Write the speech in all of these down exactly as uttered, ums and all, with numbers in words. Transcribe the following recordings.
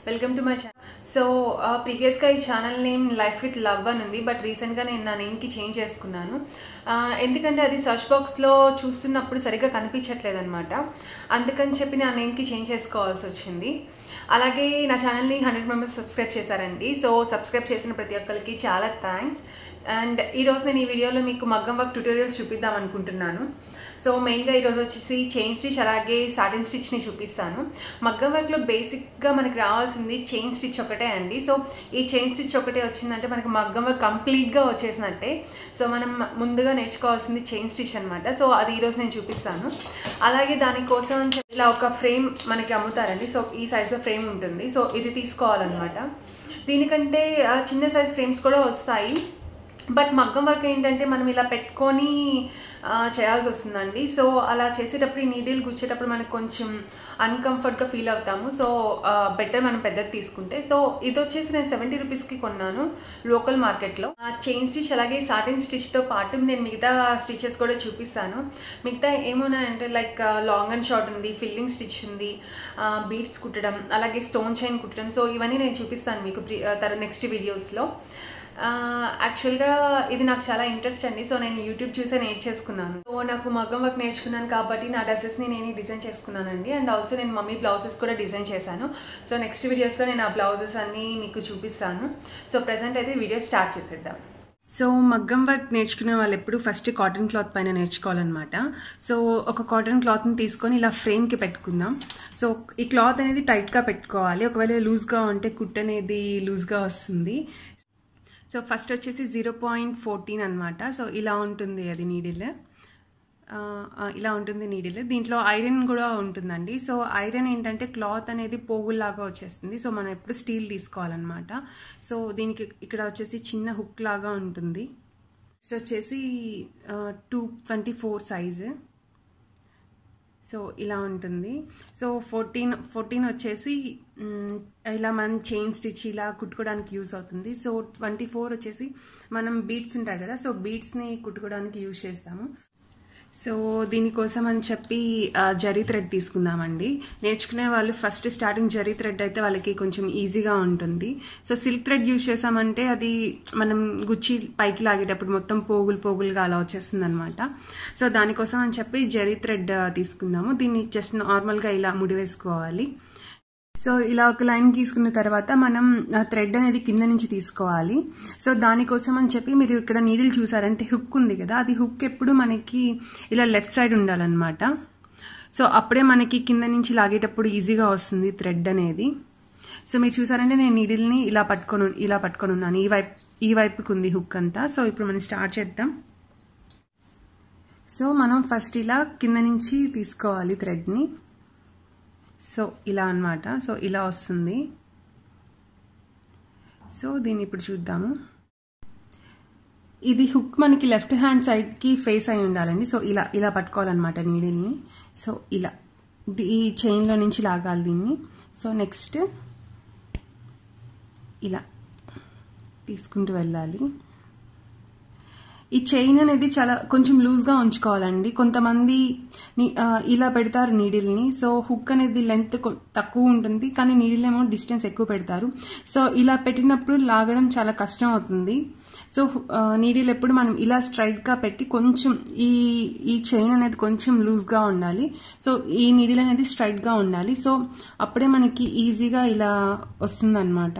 Welcome to my channel. So ప్రీవియస్గా ఈ channel name life with love అని ఉంది, బట్ రీసెంట్గా నేను నా నేమ్కి చేంజ్ చేసుకున్నాను. ఎందుకంటే అది సర్చ్ బాక్స్లో చూస్తున్నప్పుడు సరిగ్గా కనిపించట్లేదు అనమాట. అందుకని చెప్పి నా నేమ్కి చేంజ్ చేసుకోవాల్సి వచ్చింది. అలాగే నా ఛానల్ని హండ్రెడ్ మెంబర్స్ సబ్స్క్రైబ్ చేశారండి. సో సబ్స్క్రైబ్ చేసిన ప్రతి ఒక్కరికి చాలా థ్యాంక్స్. అండ్ ఈరోజు నేను ఈ వీడియోలో మీకు మగ్గం వర్క్ ట్యూటోరియల్స్ చూపిద్దాం అనుకుంటున్నాను. సో మెయిన్గా ఈరోజు వచ్చేసి చైన్ స్టిచ్ అలాగే సాటిన్ స్టిచ్ని చూపిస్తాను. మగ్గం వర్క్లో బేసిక్గా మనకి రావాల్సింది చైన్ స్టిచ్ ఒకటే అండి. సో ఈ చైన్ స్టిచ్ ఒకటే వచ్చిందంటే మనకి మగ్గం వర్క్ కంప్లీట్గా వచ్చేసినట్టే. సో మనం ముందుగా నేర్చుకోవాల్సింది చైన్ స్టిచ్ అనమాట. సో అది ఈరోజు నేను చూపిస్తాను. అలాగే దానికోసం ఇలా ఒక ఫ్రేమ్ మనకి అమ్ముతారండి. సో ఈ సైజులో ఫ్రేమ్ ఉంటుంది. సో ఇది తీసుకోవాలన్నమాట. దీనికంటే చిన్న సైజ్ ఫ్రేమ్స్ కూడా వస్తాయి, బట్ మగ్గం వర్క్ ఏంటంటే మనం ఇలా పెట్టుకొని చేయాల్సి వస్తుందండి. సో అలా చేసేటప్పుడు ఈ నీడిల్ గుచ్చేటప్పుడు మనకు కొంచెం అన్కంఫర్ట్గా ఫీల్ అవుతాము. సో బెటర్ మనం పెద్దది తీసుకుంటే. సో ఇది వచ్చేసి నేను సెవెంటీ రూపీస్కి కొన్నాను లోకల్ మార్కెట్లో. చైన్ స్టిచ్ అలాగే సాటిన్ స్టిచ్తో పాటు నేను మిగతా స్టిచెస్ కూడా చూపిస్తాను. మిగతా ఏమున్నాయంటే లైక్ లాంగ్ అండ్ షార్ట్ ఉంది, ఫిల్లింగ్ స్టిచ్ ఉంది, బీడ్స్ కుట్టడం, అలాగే స్టోన్ చైన్ కుట్టడం. సో ఇవన్నీ నేను చూపిస్తాను మీకు తర్వాత నెక్స్ట్ వీడియోస్లో. యాక్చువల్గా ఇది నాకు చాలా ఇంట్రెస్ట్ అండి. సో నేను యూట్యూబ్ చూసే నేర్చేసుకున్నాను. సో నాకు మగ్గం వర్క్ నేర్చుకున్నాను కాబట్టి నా డ్రెస్సెస్ని నేను డిజైన్ చేసుకున్నానండి. అండ్ ఆల్సో నేను మమ్మీ బ్లౌజెస్ కూడా డిజైన్ చేశాను. సో నెక్స్ట్ వీడియోస్లో నేను ఆ బ్లౌజెస్ అన్నీ మీకు చూపిస్తాను. సో ప్రజెంట్ అయితే వీడియో స్టార్ట్ చేసేద్దాం. సో మగ్గం వర్క్ నేర్చుకునే వాళ్ళు ఎప్పుడు ఫస్ట్ కాటన్ క్లాత్ పైన నేర్చుకోవాలన్నమాట. సో ఒక కాటన్ క్లాత్ని తీసుకొని ఇలా ఫ్రేమ్కి పెట్టుకుందాం. సో ఈ క్లాత్ అనేది టైట్గా పెట్టుకోవాలి. ఒకవేళ లూజ్గా ఉంటే కుట్ అనేది లూజ్గా వస్తుంది. సో ఫస్ట్ వచ్చేసి జీరో పాయింట్ ఫోర్టీన్ అనమాట. సో ఇలా ఉంటుంది అది నీడిల్, ఇలా ఉంటుంది నీడిల్. దీంట్లో ఐరన్ కూడా ఉంటుందండి. సో ఐరన్ ఏంటంటే క్లాత్ అనేది పోగుల్లాగా వచ్చేస్తుంది. సో మనం ఎప్పుడు స్టీల్ తీసుకోవాలన్నమాట. సో దీనికి ఇక్కడ వచ్చేసి చిన్న హుక్ లాగా ఉంటుంది. నెక్స్ట్ వచ్చేసి two twenty four size. So ఇలా ఉంటుంది. సో ఫోర్టీన్ ఫోర్టీన్ వచ్చేసి ఇలా మనం చైన్ స్టిచ్ ఇలా కుట్టుకోవడానికి యూస్ అవుతుంది. సో ట్వంటీ ఫోర్ వచ్చేసి మనం బీడ్స్ ఉంటాయి కదా, సో బీడ్స్ని కుట్టుకోవడానికి యూజ్ చేస్తాము. సో దీనికోసం అని చెప్పి జరీ థ్రెడ్ తీసుకుందామండి. నేర్చుకునే వాళ్ళు ఫస్ట్ స్టార్టింగ్ జరీ థ్రెడ్ అయితే వాళ్ళకి కొంచెం ఈజీగా ఉంటుంది. సో సిల్క్ థ్రెడ్ యూజ్ చేసామంటే అది మనం గుచ్చి పైకి లాగేటప్పుడు మొత్తం పోగులు పోగులుగా అలా వచ్చేస్తుంది అనమాట. సో దానికోసం అని చెప్పి జరీ థ్రెడ్ తీసుకుందాము. దీన్ని జస్ట్ నార్మల్గా ఇలా ముడివేసుకోవాలి. సో ఇలా ఒక లైన్ గీసుకున్న తర్వాత మనం థ్రెడ్ అనేది కింద నుంచి తీసుకోవాలి. సో దానికోసం అని చెప్పి మీరు ఇక్కడ నీడిల్ చూసారంటే హుక్ ఉంది కదా, అది హుక్ ఎప్పుడు మనకి ఇలా లెఫ్ట్ సైడ్ ఉండాలన్నమాట. సో అప్పుడే మనకి కింద నుంచి లాగేటప్పుడు ఈజీగా వస్తుంది థ్రెడ్ అనేది. సో మీరు చూసారంటే నేను నీడిల్ని ఇలా పట్టుకొని ఇలా పట్టుకొని ఉన్నాను. ఈ వైపు ఈ వైపుకి ఉంది హుక్ అంతా. సో ఇప్పుడు మనం స్టార్ట్ చేద్దాం. సో మనం ఫస్ట్ ఇలా కింద నుంచి తీసుకోవాలి థ్రెడ్ని. సో ఇలా అన్నమాట. సో ఇలా వస్తుంది. సో దీన్ని ఇప్పుడు చూద్దాము. ఇది హుక్ మనకి లెఫ్ట్ హ్యాండ్ సైడ్కి ఫేస్ అయి ఉండాలండి. సో ఇలా ఇలా పట్టుకోవాలన్నమాట నీడిల్ని. సో ఇలా ఈ చైన్లో నుంచి లాగాలి దీన్ని. సో నెక్స్ట్ ఇలా తీసుకుంటూ వెళ్ళాలి. ఈ చైన్ అనేది చాలా కొంచెం లూజ్గా ఉంచుకోవాలండి. కొంతమంది ఇలా పెడతారు నీడిల్ని. సో హుక్ అనేది లెంత్ తక్కువ ఉంటుంది, కానీ నీడిల్ ఏమో డిస్టెన్స్ ఎక్కువ పెడతారు. సో ఇలా పెట్టినప్పుడు లాగడం చాలా కష్టం అవుతుంది. సో నీడిల్ ఎప్పుడు మనం ఇలా స్ట్రైట్గా పెట్టి కొంచెం ఈ ఈ చైన్ అనేది కొంచెం లూజ్గా ఉండాలి. సో ఈ నీడిల్ అనేది స్ట్రైట్గా ఉండాలి. సో అప్పుడే మనకి ఈజీగా ఇలా వస్తుందన్నమాట.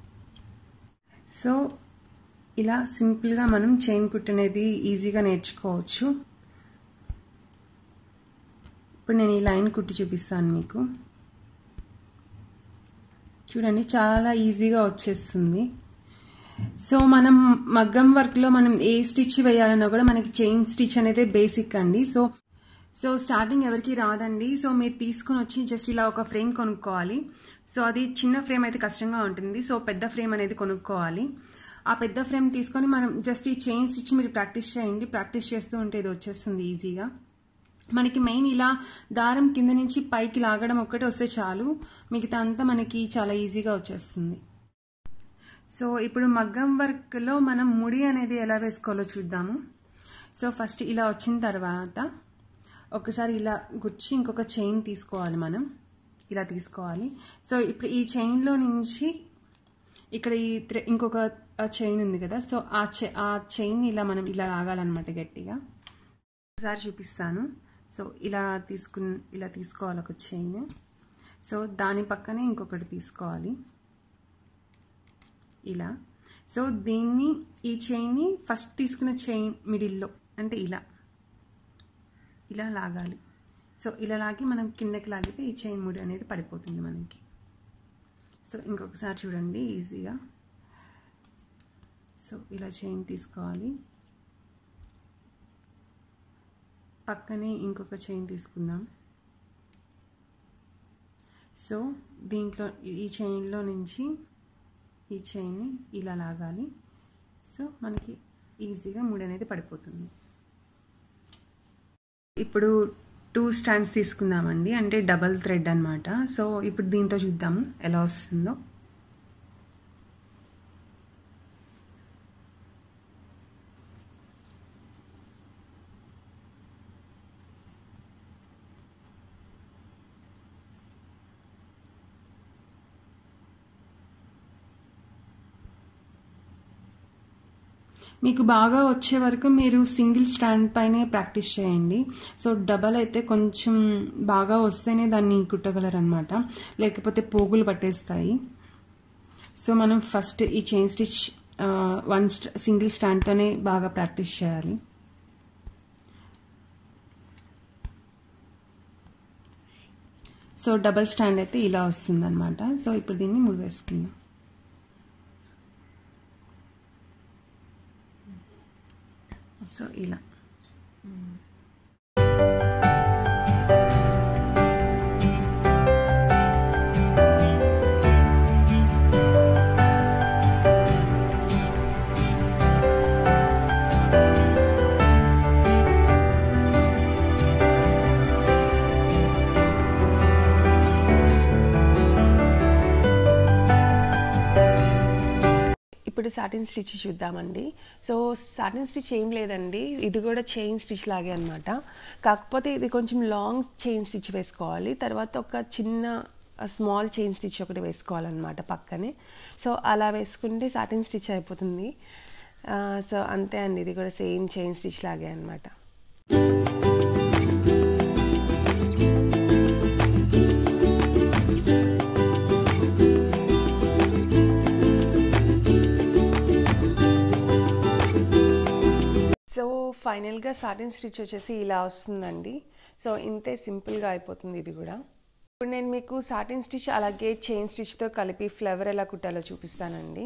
సో ఇలా సింపుల్గా మనం చైన్ కుట్ అనేది ఈజీగా నేర్చుకోవచ్చు. ఇప్పుడు నేను ఈ లైన్ కుట్టి చూపిస్తాను మీకు. చూడండి చాలా ఈజీగా వచ్చేస్తుంది. సో మనం మగ్గం వర్క్లో మనం ఏ స్టిచ్ వేయాలన్నా కూడా మనకి చైన్ స్టిచ్ అనేది బేసిక్ అండి. సో సో స్టార్టింగ్ ఎవరికి రాదండి. సో మీరు తీసుకొని వచ్చి జస్ట్ ఇలా ఒక ఫ్రేమ్ కొనుక్కోవాలి. సో అది చిన్న ఫ్రేమ్ అయితే కష్టంగా ఉంటుంది. సో పెద్ద ఫ్రేమ్ అనేది కొనుక్కోవాలి. ఆ పెద్ద ఫ్రేమ్ తీసుకొని మనం జస్ట్ ఈ చైన్ స్టిచ్ మీరు ప్రాక్టీస్ చేయండి. ప్రాక్టీస్ చేస్తూ ఉంటే ఇది వచ్చేస్తుంది ఈజీగా. మనకి మెయిన్ ఇలా దారం కింద నుంచి పైకి లాగడం ఒక్కటే వస్తే చాలు, మిగతా అంతా మనకి చాలా ఈజీగా వచ్చేస్తుంది. సో ఇప్పుడు మగ్గం వర్క్లో మనం ముడి అనేది ఎలా వేసుకోవాలో చూద్దాము. సో ఫస్ట్ ఇలా వచ్చిన తర్వాత ఒకసారి ఇలా గుచ్చి ఇంకొక చైన్ తీసుకోవాలి మనం. ఇలా తీసుకోవాలి. సో ఇప్పుడు ఈ చైన్లో నుంచి ఇక్కడ ఈ ఇంకొక చైన్ ఉంది కదా, సో ఆ చై ఆ చైన్ ఇలా మనం ఇలా లాగాలన్నమాట గట్టిగా. ఒకసారి చూపిస్తాను. సో ఇలా తీసుకు ఇలా తీసుకోవాలి ఒక చైన్. సో దాని పక్కనే ఇంకొకటి తీసుకోవాలి ఇలా. సో దీన్ని ఈ చైన్ని ఫస్ట్ తీసుకున్న చైన్ మిడిల్లో అంటే ఇలా ఇలా లాగాలి. సో ఇలా లాగి మనం కిందకి లాగితే ఈ చైన్ ముడి అనేది పడిపోతుంది మనకి. సో ఇంకొకసారి చూడండి ఈజీగా. సో ఇలా చైన్ తీసుకోవాలి, పక్కనే ఇంకొక చైన్ తీసుకుందాం. సో దీంట్లో ఈ చైన్లో నుంచి ఈ చైన్ని ఇలా లాగాలి. సో మనకి ఈజీగా ముడి అనేది పడిపోతుంది. ఇప్పుడు టూ స్టాండ్స్ తీసుకుందామండి, అంటే డబల్ థ్రెడ్ అనమాట. సో ఇప్పుడు దీంతో చూద్దాము ఎలా వస్తుందో. మీకు బాగా వచ్చే వరకు మీరు సింగిల్ స్టాండ్ పైనే ప్రాక్టీస్ చేయండి. సో డబల్ అయితే కొంచెం బాగా వస్తేనే దాన్ని కుట్టగలరు అనమాట, లేకపోతే పోగులు పట్టేస్తాయి. సో మనం ఫస్ట్ ఈ చైన్ స్టిచ్ వన్ సింగిల్ స్టాండ్తోనే బాగా ప్రాక్టీస్ చేయాలి. సో డబల్ స్టాండ్ అయితే ఇలా వస్తుంది అనమాట. సో ఇప్పుడు దీన్ని ముడి వేసుకుందాం. సో ఇలా ఇప్పుడు సాటిన్ స్టిచ్ చూద్దామండి. సో సాటిన్ స్టిచ్ ఏం లేదండి, ఇది కూడా చైన్ స్టిచ్ లాగే అనమాట. కాకపోతే ఇది కొంచెం లాంగ్ చైన్ స్టిచ్ వేసుకోవాలి, తర్వాత ఒక చిన్న స్మాల్ చైన్ స్టిచ్ ఒకటి వేసుకోవాలన్నమాట పక్కనే. సో అలా వేసుకుంటే సాటిన్ స్టిచ్ అయిపోతుంది. సో అంతే అండి, ఇది కూడా సేమ్ చైన్ స్టిచ్ లాగే అనమాట. సో ఫైనల్గా సాటిన్ స్టిచ్ వచ్చేసి ఇలా వస్తుందండి. సో ఇంతే సింపుల్గా అయిపోతుంది ఇది కూడా. ఇప్పుడు నేను మీకు సాటిన్ స్టిచ్ అలాగే చైన్ స్టిచ్తో కలిపి ఫ్లవర్ ఎలా కుట్టాలో చూపిస్తానండి.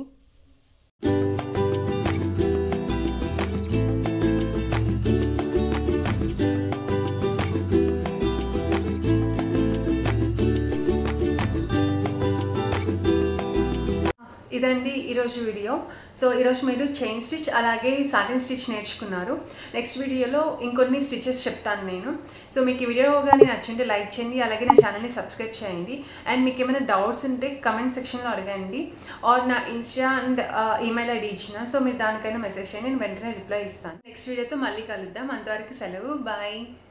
ఇదండి ఈరోజు వీడియో. సో ఈరోజు మీరు చైన్ స్టిచ్ అలాగే సాటిన్ స్టిచ్ నేర్చుకున్నారు. నెక్స్ట్ వీడియోలో ఇంకొన్ని స్టిచెస్ చెప్తాను నేను. సో మీకు ఈ వీడియో కానీ నచ్చింటే లైక్ చేయండి, అలాగే నా ఛానల్ని సబ్స్క్రైబ్ చేయండి. అండ్ మీకు ఏమైనా డౌట్స్ ఉంటే కమెంట్ సెక్షన్లో అడగండి, ఆర్ నా ఇన్స్టా అండ్ ఈమెయిల్ ఐడి ఇచ్చిన. సో మీరు దానికైనా మెసేజ్ చేయండి, నేను వెంటనే రిప్లై ఇస్తాను. నెక్స్ట్ వీడియోతో మళ్ళీ కలుద్దాం. అంతవరకు సెలవు, బాయ్.